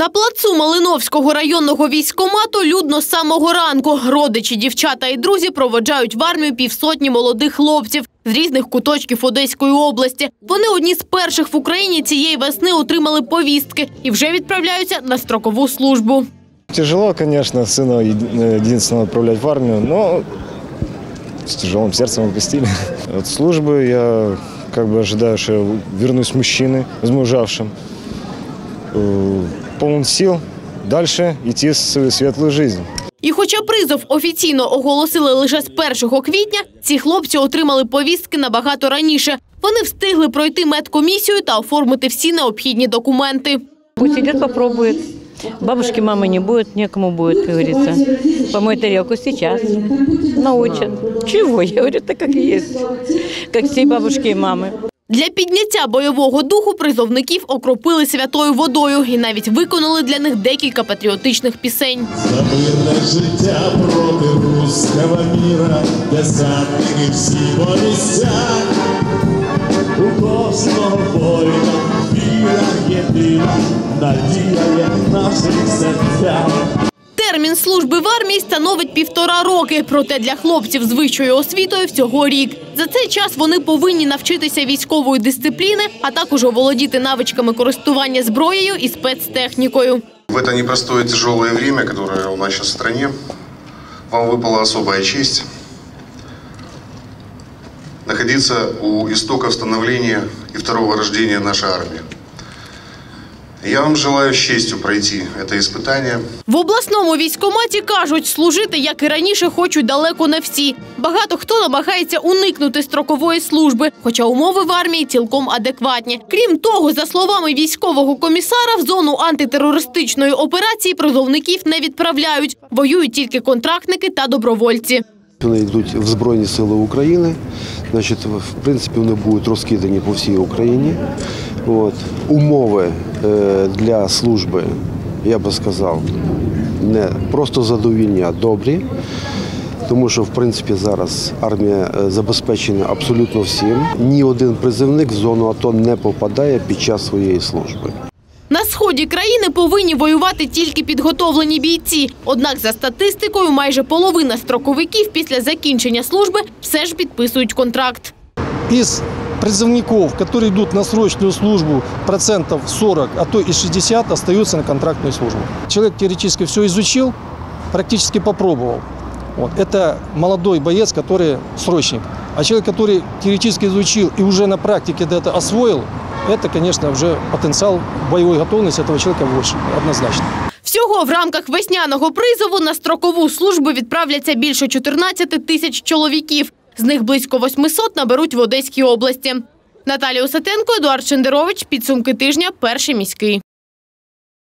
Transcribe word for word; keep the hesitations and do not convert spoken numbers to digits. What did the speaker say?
На плацу Малиновського районного військкомату людно з самого ранку. Родичі, дівчата і друзі проводжають в армію півсотні молодих хлопців з різних куточків Одеської області. Вони одні з перших в Україні цієї весни отримали повістки і вже відправляються на строкову службу. Тяжело, конечно, сына единственного отправлять в армию, но с тяжелым сердцем отпустили. От службы я как бы ожидаю, что я вернусь мужчиной, возмужавшим, полон сил дальше идти свою светлую жизнь. І хоча призов офіційно оголосили лише з першого квітня, ці хлопці отримали повістки набагато раніше. Вони встигли пройти медкомісію та оформити всі необхідні документи. Пусть идет, попробует. Бабушки, мамы не будет, некому будет, как говорится. Помой тарелку сейчас. Научат. Чего? Я говорю, так как и есть. Как все бабушки и мамы. Для підняття бойового духу призовників окропили святою водою і навіть виконали для них декілька патріотичних пісень. За мирне життя проти руського міра, десантники всі по місцях. У кожного воїна віра єдина, надія є в наших серцях. Термін служби в армії становить півтора роки, проте для хлопців з вищою освітою всього рік. За цей час вони повинні навчитися військової дисципліни, а також оволодіти навичками користування зброєю і спецтехнікою. В это непростое тяжелое время, которое у нас сейчас в стране, вам выпала особая честь находиться у истока становления и второго рождения нашей армии. Я вам желаю з честю пройти це іспитання. В обласному військкоматі кажуть, служити, як і раніше, хочуть далеко не всі. Багато хто намагається уникнути строкової служби, хоча умови в армії цілком адекватні. Крім того, за словами військового комісара, в зону антитерористичної операції призовників не відправляють. Воюють тільки контрактники та добровольці. Вони йдуть в Збройні Сили України, значить, в принципі, вони будуть розкидані по всій Україні. От. Умови е, для служби, я би сказав, не просто задовільні, а добрі. Тому що, в принципі, зараз армія забезпечена абсолютно всім. Ні один призовник в зону АТО не попадає під час своєї служби. На сході країни повинні воювати тільки підготовлені бійці. Однак, за статистикою, майже половина строковиків після закінчення служби все ж підписують контракт. Із призывников, которые идут на срочную службу, процентов сорок, а то и шестьдесят остаются на контрактную службу. Человек теоретически все изучил, практически попробовал. Вот. Это молодой боец, который срочник. А человек, который теоретически изучил и уже на практике это освоил, это, конечно, уже потенциал боевой готовности этого человека больше, однозначно. Всього в рамках весняного призову на строкову службу відправляться більше чотирнадцяти тисяч чоловіків. З них близько восьмисот наберуть в Одеській області. Наталія Усатенко, Едуард Шендерович. Підсумки тижня. Перший міський.